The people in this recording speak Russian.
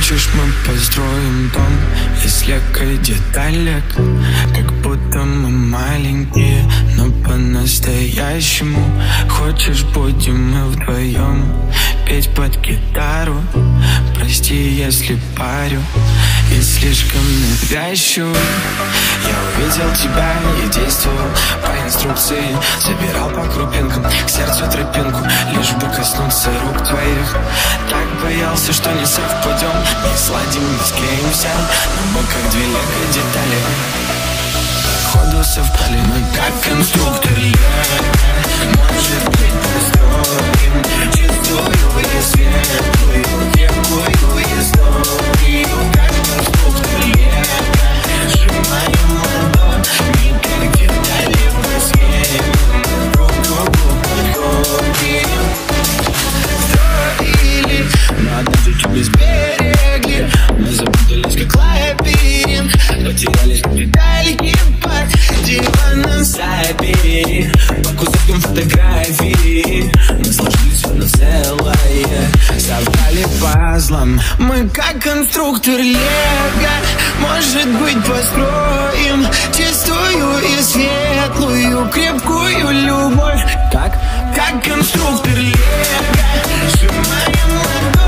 Хочешь, мы построим дом из лего и деталек, как будто мы маленькие, но по-настоящему. Хочешь, будем мы вдвоем петь под гитару? Прости, если парю и слишком навязчиво. Я увидел тебя и действовал по инструкции, собирал по крупинкам к сердцу тропинку, лишь бы коснуться рук твоих. Так боялся, что не совпадем, не сладим, не склеимся, но мы как две лего детали. Ходу совпали мы как конструктор лего. Может быть, построим чистую и светлую, крепкую историю, как конструктор лего. Сжимаем ладонь, как детали по схеме, друг другу подходим. Строили, но однажды чуть не сберегли. Мы запутались, как лабиринт, потерялись, как детальки под диваном сапи. По кусочкам фотографий мы сложились в одно целое, собрали пазлом. Мы как конструктор лего. Может быть, построим чистую и светлую, крепкую любовь, как конструктор лего. Сжимаем ладонь.